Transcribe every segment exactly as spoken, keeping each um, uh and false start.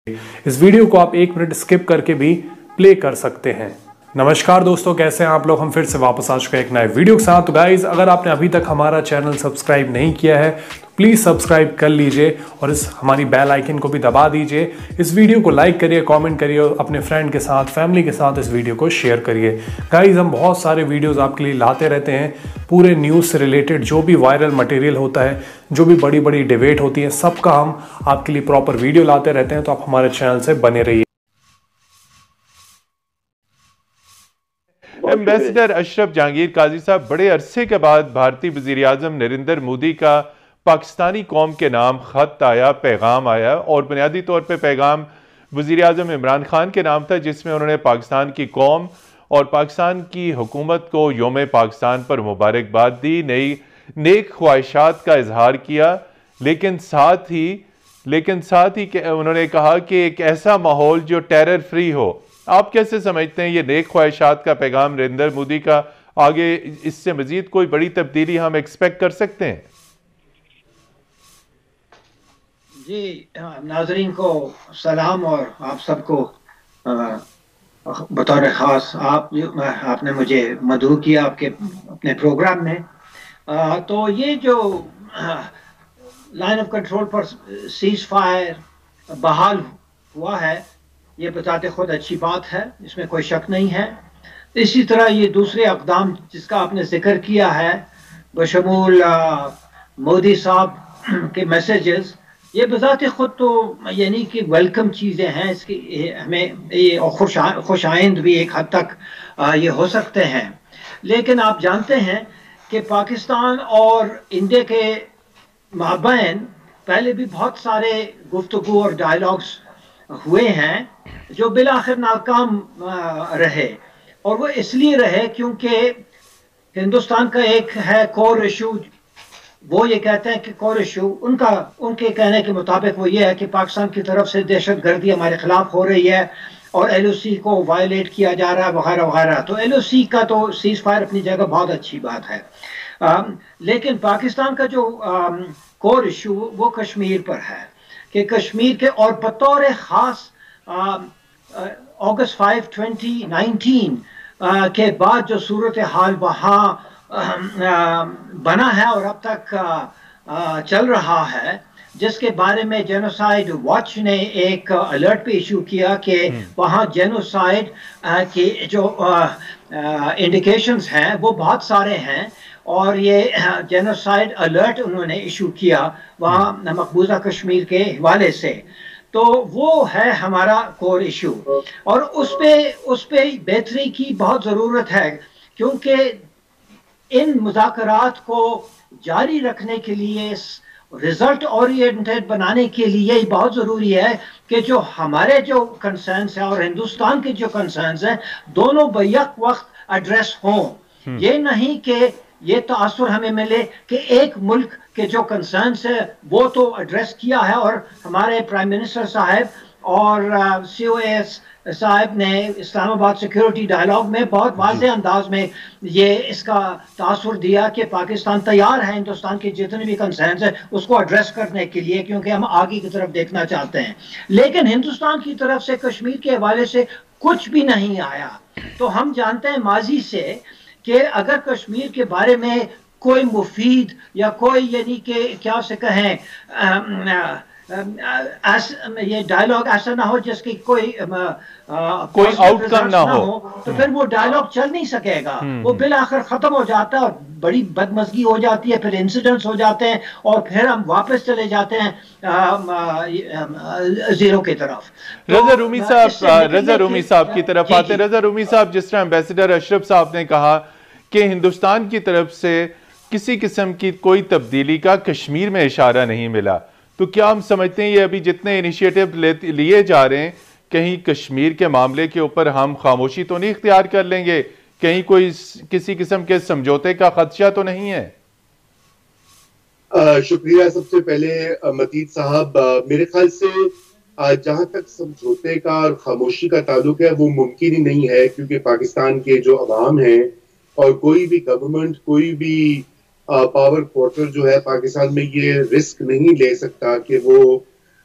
इस वीडियो को आप एक मिनट स्किप करके भी प्ले कर सकते हैं। नमस्कार दोस्तों, कैसे हैं आप लोग। हम फिर से वापस आ चुके हैं एक नए वीडियो के साथ। तो गाइज, अगर आपने अभी तक हमारा चैनल सब्सक्राइब नहीं किया है तो प्लीज़ सब्सक्राइब कर लीजिए और इस हमारी बेल आइकन को भी दबा दीजिए। इस वीडियो को लाइक करिए, कमेंट करिए और अपने फ्रेंड के साथ, फैमिली के साथ इस वीडियो को शेयर करिए। गाइज, हम बहुत सारे वीडियोज़ आपके लिए लाते रहते हैं, पूरे न्यूज़ से रिलेटेड जो भी वायरल मटेरियल होता है, जो भी बड़ी बड़ी डिबेट होती है, सबका हम आपके लिए प्रॉपर वीडियो लाते रहते हैं। तो आप हमारे चैनल से बने रहिए। एम्बेसडर अशरफ जहांगीर काजी साहब, बड़े अरसे के बाद भारतीय वज़ीर आज़म नरेंद्र मोदी का पाकिस्तानी कौम के नाम ख़त आया, पैगाम आया, और बुनियादी तौर पे पैगाम वज़ीर आज़म इमरान खान के नाम था, जिसमें उन्होंने पाकिस्तान की कौम और पाकिस्तान की हुकूमत को योम पाकिस्तान पर मुबारकबाद दी, नई नेक ख्वाहिशात का इजहार किया, लेकिन साथ ही लेकिन साथ ही उन्होंने कहा कि एक ऐसा माहौल जो टेरर फ्री हो। आप कैसे समझते हैं ये नेक ख्वाहिशात का पैगाम नरेंद्र मोदी का, आगे इससे मजीद कोई बड़ी तब्दीली हम एक्सपेक्ट कर सकते हैं? जी, नाजरीन को सलाम और आप सबको बतौर ख़ास आप आपने मुझे मदऊ किया आपके अपने प्रोग्राम में। आ, तो ये जो लाइन ऑफ कंट्रोल पर सीज फायर बहाल हुआ है, ये बताते खुद अच्छी बात है, इसमें कोई शक नहीं है। इसी तरह ये दूसरे अक़दाम जिसका आपने जिक्र किया है, बशमूल मोदी साहब के मैसेजेस, ये बताते खुद तो यानी कि वेलकम चीज़ें हैं। इसकी हमें ये खुश खुश आइंद भी एक हद तक ये हो सकते हैं। लेकिन आप जानते हैं कि पाकिस्तान और इंडिया के माबैन पहले भी बहुत सारे गुफ्तगू और डायलॉग्स हुए हैं जो बिलाखिर नाकाम रहे, और वो इसलिए रहे क्योंकि हिंदुस्तान का एक है कोर इशू। वो ये कहते हैं कि कोर इशू उनका उनके कहने के मुताबिक वो ये है कि पाकिस्तान की तरफ से दहशत गर्दी हमारे खिलाफ हो रही है और एल ओ सी को वायलेट किया जा रहा है वगैरह वगैरह। तो एल ओ सी का तो सीज फायर अपनी जगह बहुत अच्छी बात है, आ, लेकिन पाकिस्तान का जो कोर इशू वो कश्मीर पर है कि कश्मीर के और बतौर ख़ास अगस्त फाइव ट्वेंटी नाइनटीन के बाद जो सूरत हाल वहाँ बना है और अब तक आ, आ, चल रहा है, जिसके बारे में जेनोसाइड वॉच ने एक अलर्ट पे इशू किया कि वहाँ जेनोसाइड की जो इंडिकेशंस हैं वो बहुत सारे हैं, और ये जेनोसाइड अलर्ट उन्होंने इशू किया वहाँ मकबूजा कश्मीर के हवाले से। तो वो है हमारा कोर इशू, और उस पे उस पे बेहतरी की बहुत ज़रूरत है, क्योंकि इन मुज़ाकरात को जारी रखने के लिए, रिजल्ट ओरिएंटेड बनाने के लिए बहुत ज़रूरी है कि जो हमारे जो कंसर्न्स हैं और हिंदुस्तान के जो कंसर्न्स हैं दोनों बैक वक्त एड्रेस हों। ये नहीं कि ये तासुर हमें मिले कि एक मुल्क के जो कंसर्न्स है वो तो एड्रेस किया है, और हमारे प्राइम मिनिस्टर साहब और सी ओ एस साहब ने इस्लामाबाद सिक्योरिटी डायलॉग में बहुत वाज़ेह अंदाज में ये इसका तासुर दिया कि पाकिस्तान तैयार है हिंदुस्तान के जितने भी कंसर्न्स हैं उसको एड्रेस करने के लिए, क्योंकि हम आगे की तरफ देखना चाहते हैं। लेकिन हिंदुस्तान की तरफ से कश्मीर के हवाले से कुछ भी नहीं आया। तो हम जानते हैं माजी से कि अगर कश्मीर के बारे में कोई मुफीद या कोई यानी कि क्या से कहें आ, आ, आस, ये डायलॉग ऐसा ना हो जिसकी कोई आ, कोई आउटकम ना हो, हो तो फिर वो डायलॉग चल नहीं सकेगा। वो बिलाखिर खत्म हो जाता है और बड़ी बदमज़गी हो जाती है, फिर इंसिडेंट्स हो जाते हैं और फिर हम वापस चले जाते हैं जीरो की तरफ। रजा रूमी साहब रजा रूमी साहब की तरफ आते हैं। रजा रूमी साहब, जिस तरह एम्बेसडर अशरफ साहब ने कहा कि हिंदुस्तान की तरफ से किसी किस्म की कोई तब्दीली का कश्मीर में इशारा नहीं मिला, तो क्या हम समझते हैं ये अभी जितने इनिशिएटिव लिए जा रहे हैं, कहीं कश्मीर के मामले के ऊपर हम खामोशी तो नहीं इख्तियार कर लेंगे? कहीं कोई किसी किस्म के समझौते का खदशा तो नहीं है? आ, शुक्रिया। सबसे पहले मतीद साहब, मेरे ख्याल से जहां तक समझौते का और खामोशी का ताल्लुक है वो मुमकिन ही नहीं है, क्योंकि पाकिस्तान के जो अवाम हैं और कोई भी गवर्नमेंट, कोई भी पावर क्वार्टर जो है पाकिस्तान में ये रिस्क नहीं ले सकता कि वो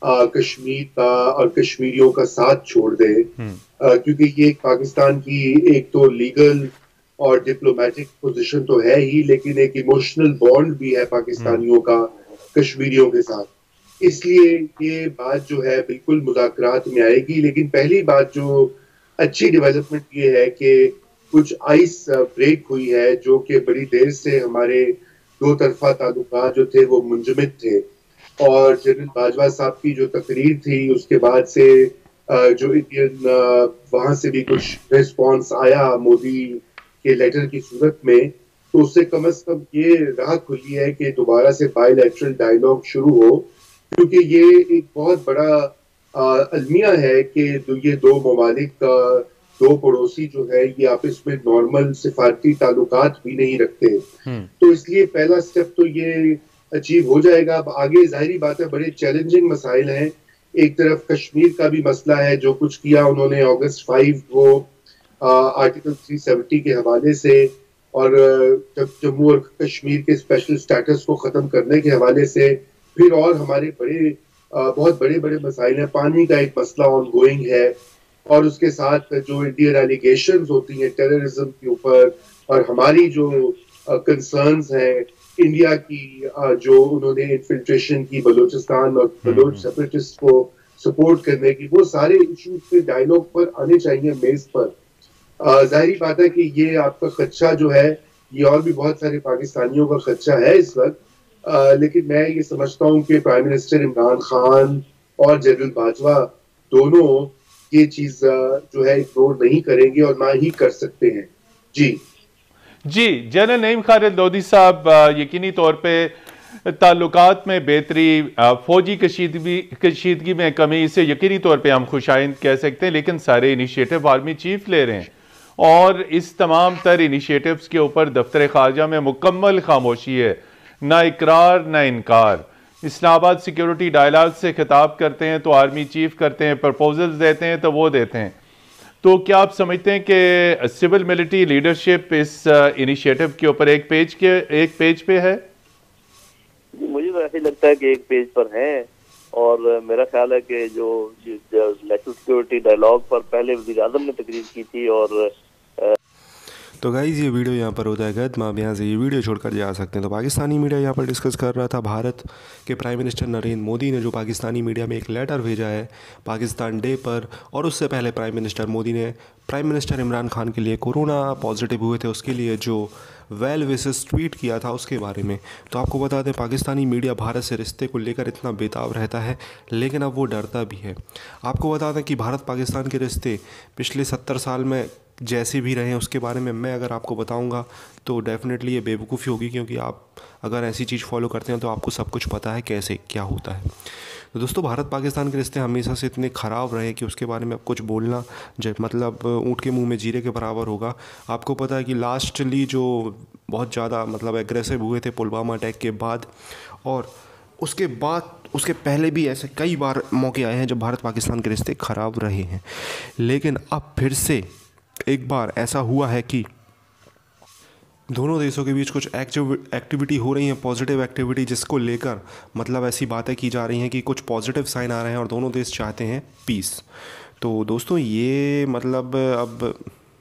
आ, कश्मीर का और कश्मीरियों का साथ छोड़ दे, आ, क्योंकि ये पाकिस्तान की एक तो लीगल और डिप्लोमेटिक पोजीशन तो है ही, लेकिन एक इमोशनल बॉन्ड भी है पाकिस्तानियों का कश्मीरियों के साथ। इसलिए ये बात जो है बिल्कुल मुज़ाकरात में आएगी। लेकिन पहली बात जो अच्छी डेवलपमेंट ये है कि कुछ आइस ब्रेक हुई है, जो कि बड़ी देर से हमारे दो तरफा ताल्लुकात जो थे वो मुंजमद थे, और जनरल बाजवा साहब की जो तकरीर थी उसके बाद से जो इंडियन वहां से भी कुछ रिस्पॉन्स आया मोदी के लेटर की सूरत में, तो उससे कम अज कम ये राह खुली है कि दोबारा से बायलैटरल डायलॉग शुरू हो, क्योंकि ये एक बहुत बड़ा अलमिया है कि ये दो ममालिक का दो पड़ोसी जो है ये आपस में नॉर्मल सिफारती ताल्लुकात भी नहीं रखते। तो इसलिए पहला स्टेप तो ये अचीव हो जाएगा। अब आगे जाहिर बात है बड़े चैलेंजिंग मसाइल हैं। एक तरफ कश्मीर का भी मसला है, जो कुछ किया उन्होंने अगस्त फाइव वो आर्टिकल तीन सौ सत्तर के हवाले से, और जब जम्मू और कश्मीर के स्पेशल स्टेटस को खत्म करने के हवाले से, फिर और हमारे बड़े आ, बहुत बड़े बड़े मसाइल हैं। पानी का एक मसला ऑन गोइंग है, और उसके साथ जो इंडियन एलिगेशंस होती हैं टेररिज्म के ऊपर, और हमारी जो कंसर्न्स हैं इंडिया की आ, जो उन्होंने इन्फिल्ट्रेशन की बलूचिस्तान और बलोच सेपरेटिस्ट को सपोर्ट करने की, वो सारे इशूज पे डायलॉग पर आने चाहिए मेज पर। जाहिर बात है कि ये आपका खदशा जो है ये और भी बहुत सारे पाकिस्तानियों का खदशा है इस वक्त, आ, लेकिन मैं ये समझता हूँ कि प्राइम मिनिस्टर इमरान खान और जनरल बाजवा दोनों ये चीज जो है इग्नोर नहीं करेंगे और ना ही कर सकते हैं। जी जी जनरल नईम खालिद लोधी साहब, यकीनी तौर पे ताल्लुकात में बेहतरी, फौजी कशीदगी कशीदगी में कमी, इसे यकीनी तौर पे हम खुशाइंद कह सकते हैं, लेकिन सारे इनिशिएटिव आर्मी चीफ ले रहे हैं, और इस तमाम तर इनिशिएटिव्स के ऊपर दफ्तर खारजा में मुकम्मल खामोशी है, ना इकरार ना इनकार। इस्लामाबाद सिक्योरिटी डायलॉग से खिताब करते हैं तो आर्मी चीफ करते हैं, प्रपोजल्स देते हैं तो वो देते हैं। तो क्या आप समझते हैं कि सिविल मिलिट्री लीडरशिप इस इनिशिएटिव के ऊपर एक पेज के एक पेज पे है? मुझे तो ऐसे लगता है कि एक पेज पर है, और मेरा ख्याल है कि जो नेशनल सिक्योरिटी डायलॉग पर पहले वज़ीर आज़म ने तकरीर की थी, और तो गाइज़ ये वीडियो यहाँ पर होता है खत्म। आप यहाँ से ये वीडियो छोड़कर जा सकते हैं। तो पाकिस्तानी मीडिया यहाँ पर डिस्कस कर रहा था भारत के प्राइम मिनिस्टर नरेंद्र मोदी ने जो पाकिस्तानी मीडिया में एक लेटर भेजा है पाकिस्तान डे पर, और उससे पहले प्राइम मिनिस्टर मोदी ने प्राइम मिनिस्टर इमरान खान के लिए कोरोना पॉजिटिव हुए थे उसके लिए जो वेल विशेस ट्वीट किया था उसके बारे में। तो आपको बता दें पाकिस्तानी मीडिया भारत से रिश्ते को लेकर इतना बेताब रहता है, लेकिन अब वो डरता भी है। आपको बता दें कि भारत पाकिस्तान के रिश्ते पिछले सत्तर साल में जैसे भी रहे हैं उसके बारे में मैं अगर आपको बताऊंगा तो डेफिनेटली ये बेवकूफ़ी होगी, क्योंकि आप अगर ऐसी चीज़ फॉलो करते हैं तो आपको सब कुछ पता है कैसे क्या होता है। तो दोस्तों भारत पाकिस्तान के रिश्ते हमेशा से इतने ख़राब रहे कि उसके बारे में अब कुछ बोलना जब मतलब ऊँट के मुंह में जीरे के बराबर होगा। आपको पता है कि लास्टली जो बहुत ज़्यादा मतलब एग्रेसिव हुए थे पुलवामा अटैक के बाद, और उसके बाद उसके पहले भी ऐसे कई बार मौके आए हैं जब भारत पाकिस्तान के रिश्ते ख़राब रहे हैं, लेकिन अब फिर से एक बार ऐसा हुआ है कि दोनों देशों के बीच कुछ एक्टिविटी हो रही है, पॉजिटिव एक्टिविटी, जिसको लेकर मतलब ऐसी बातें की जा रही हैं कि कुछ पॉजिटिव साइन आ रहे हैं और दोनों देश चाहते हैं पीस। तो दोस्तों ये मतलब अब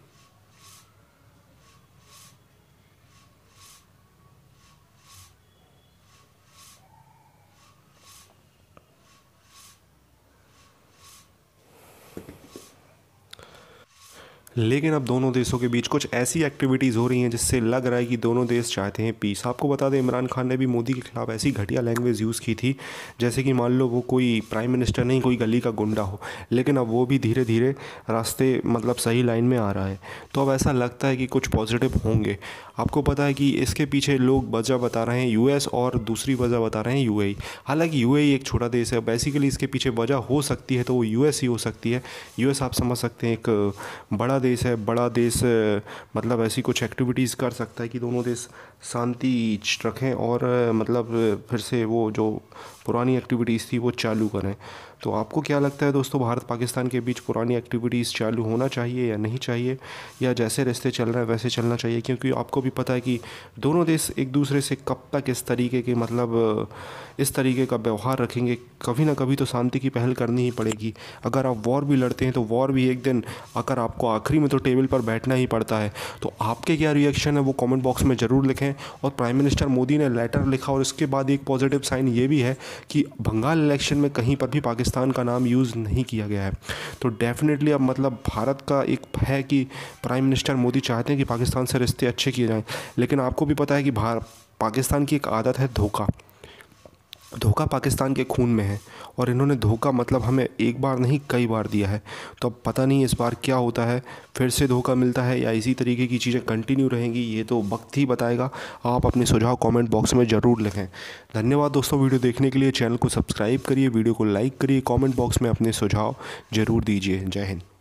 लेकिन अब दोनों देशों के बीच कुछ ऐसी एक्टिविटीज़ हो रही हैं जिससे लग रहा है कि दोनों देश चाहते हैं पीस। आपको बता दें इमरान खान ने भी मोदी के खिलाफ ऐसी घटिया लैंग्वेज यूज़ की थी जैसे कि मान लो वो कोई प्राइम मिनिस्टर नहीं कोई गली का गुंडा हो, लेकिन अब वो भी धीरे धीरे रास्ते मतलब सही लाइन में आ रहा है। तो अब ऐसा लगता है कि कुछ पॉजिटिव होंगे। आपको पता है कि इसके पीछे लोग वजह बता रहे हैं यूएस और दूसरी वजह बता रहे हैं यूएई। हालांकि यूएई एक छोटा देश है, बेसिकली इसके पीछे वजह हो सकती है तो वो यूएस ही हो सकती है। यूएस आप समझ सकते हैं एक बड़ा देश है, बड़ा देश मतलब ऐसी कुछ एक्टिविटीज़ कर सकता है कि दोनों देश शांति रखें और मतलब फिर से वो जो पुरानी एक्टिविटीज़ थी वो चालू करें। तो आपको क्या लगता है दोस्तों, भारत पाकिस्तान के बीच पुरानी एक्टिविटीज़ चालू होना चाहिए या नहीं चाहिए, या जैसे रिश्ते चल रहे हैं वैसे चलना चाहिए? क्योंकि आपको भी पता है कि दोनों देश एक दूसरे से कब तक इस तरीके के मतलब इस तरीके का व्यवहार रखेंगे। कभी ना कभी तो शांति की पहल करनी ही पड़ेगी। अगर आप वॉर भी लड़ते हैं तो वॉर भी एक दिन अगर आपको आखिरी में तो टेबल पर बैठना ही पड़ता है। तो आपके क्या रिएक्शन है वो कमेंट बॉक्स में ज़रूर लिखें। और प्राइम मिनिस्टर मोदी ने लेटर लिखा और इसके बाद एक पॉजिटिव साइन ये भी है कि बंगाल इलेक्शन में कहीं पर भी पाकिस्तान का नाम यूज़ नहीं किया गया है। तो डेफिनेटली अब मतलब भारत का एक है कि प्राइम मिनिस्टर मोदी चाहते हैं कि पाकिस्तान से रिश्ते अच्छे किए जाएं, लेकिन आपको भी पता है कि भारत पाकिस्तान की एक आदत है धोखा। धोखा पाकिस्तान के खून में है और इन्होंने धोखा मतलब हमें एक बार नहीं कई बार दिया है। तो अब पता नहीं इस बार क्या होता है, फिर से धोखा मिलता है या इसी तरीके की चीज़ें कंटिन्यू रहेंगी, ये तो वक्त ही बताएगा। आप अपने सुझाव कमेंट बॉक्स में ज़रूर लिखें। धन्यवाद दोस्तों वीडियो देखने के लिए। चैनल को सब्सक्राइब करिए, वीडियो को लाइक करिए, कॉमेंट बॉक्स में अपने सुझाव ज़रूर दीजिए। जय हिंद।